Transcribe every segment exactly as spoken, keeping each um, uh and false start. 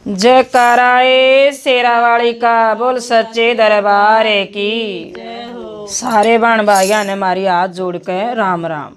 जयकाराए शेरावाली का, बोल सच्चे दरबार की। सारे बाण भाइयों ने मारी हाथ जोड़ के राम राम।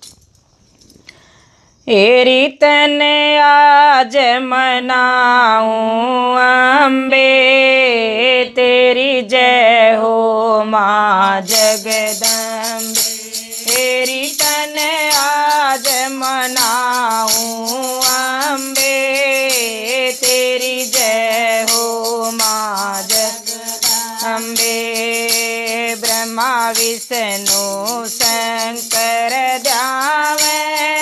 हेरी तने आज मनाऊं अम्बे, तेरी जय हो माँ जगदम्बे। हेरी तने आज मनाऊं अम्बे, तेरी जय हो माँ जगदम्बे। ब्रह्मा विष्णु शंकर ध्यावे,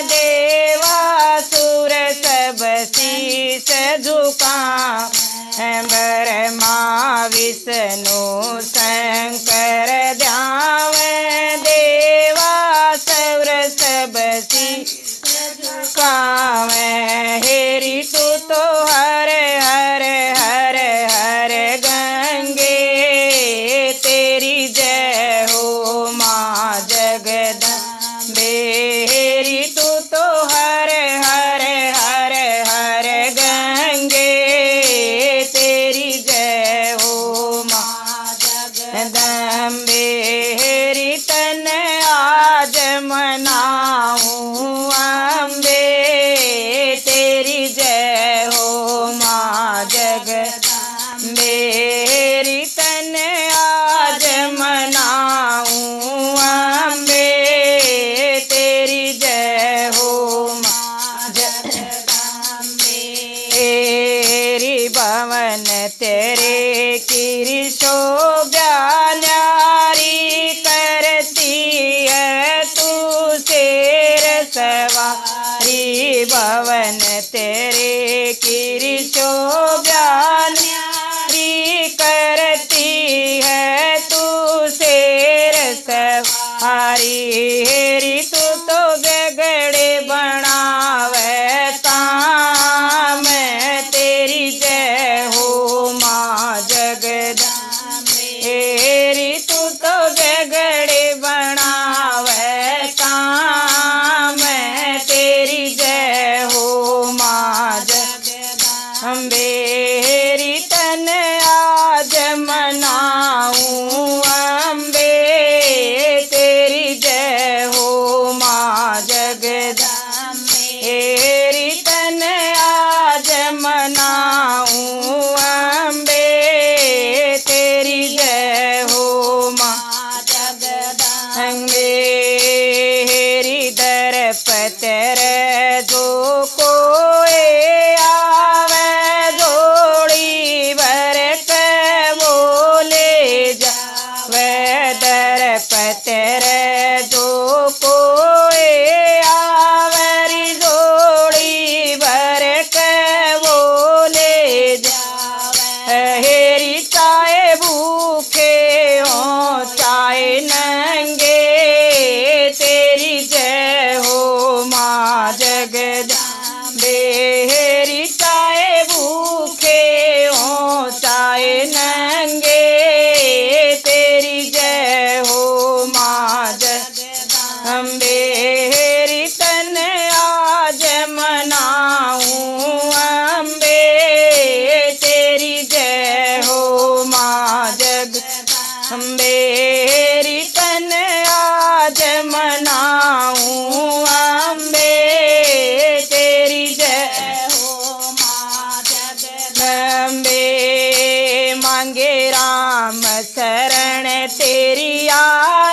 देवासुर सब शीस झुकाए। ब्रह्मा विष्णु शंकर ध्यावे, देवासुर सब शीस झुकाए। हेरी तू तो हरे हरे हरे हरे गंगे, तेरी जय हो माँ जगदम्बे। हेरी तू तो हरे हरे हरे हरे गंगे, तेरी जय हो माँ जगदम्बे। हेरी तन आज मनाऊं अम्बे, तेरी जय हो माँ जगदम्बे। हेरी तन आज मनाऊं अम्बे, तेरी जय हो माँ जगदम्बे। हेरी भवन तेरे की शोभा न्यारी, करती है तू शेर सवारी। भवन तेरे की शोभा न्यारी, करती है तू शेर सवारी। हेरी तू तो बिगड़े बनावे काम, तेरी जय हो माँ जगदम्बे। हेरी तू तो बिगड़े बनावे काम, तेरी जय हो माँ जगदम्बे। हेरी तन आज मनाऊं अम्बे, तेरी जय हो माँ जगदम्बे। हेरी तन आज मनाऊं अम्बे, तेरी जय हो माँ जगदम्बे। हेरी दर पतर जो कोई आवे, जोड़ी भर के बोले जावे। दर पतर जो कोई आवे, जोड़ी भर के बोले जावे। हेरी चाहे भूखे हो चाहे नंगे, तेरी जय हो माँ जगदम्बे। हेरी चाहे भूखे हो चाहे नंगे, तेरी जय हो माँ जगदम्बे। हेरी तन आज मनाऊं अम्बे, तेरी जय हो माँ जगदम्बे। हेरी तन आज मनाऊं अम्बे, तेरी जय हो माँ जगदम्बे। मांगे राम शरण तेरी आ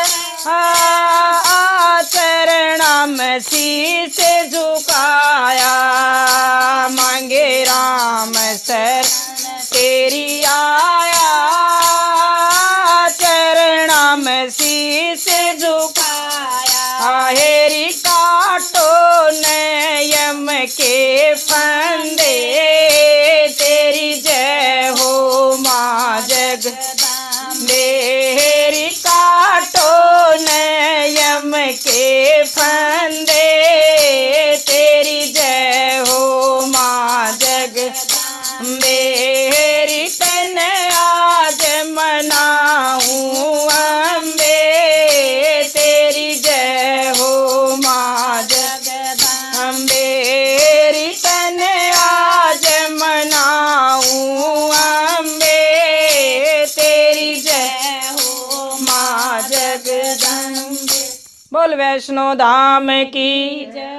चरणम शीस झुकाया। मांगे राम शरण तेरी आया, चरणम शीस झुकाया। हेरी काटो नयम के फंदे, तेरी जय हो माँ जगदम्बे। हेरी काटो नयम के फंदे, तेरी जय हो माँ जगदम्बे। हेरी तन आज मनाऊं अम्बे, तेरी जय हो माँ जगदम्बे। हेरी तन आज मनाऊं बोल वैष्णो धाम की जय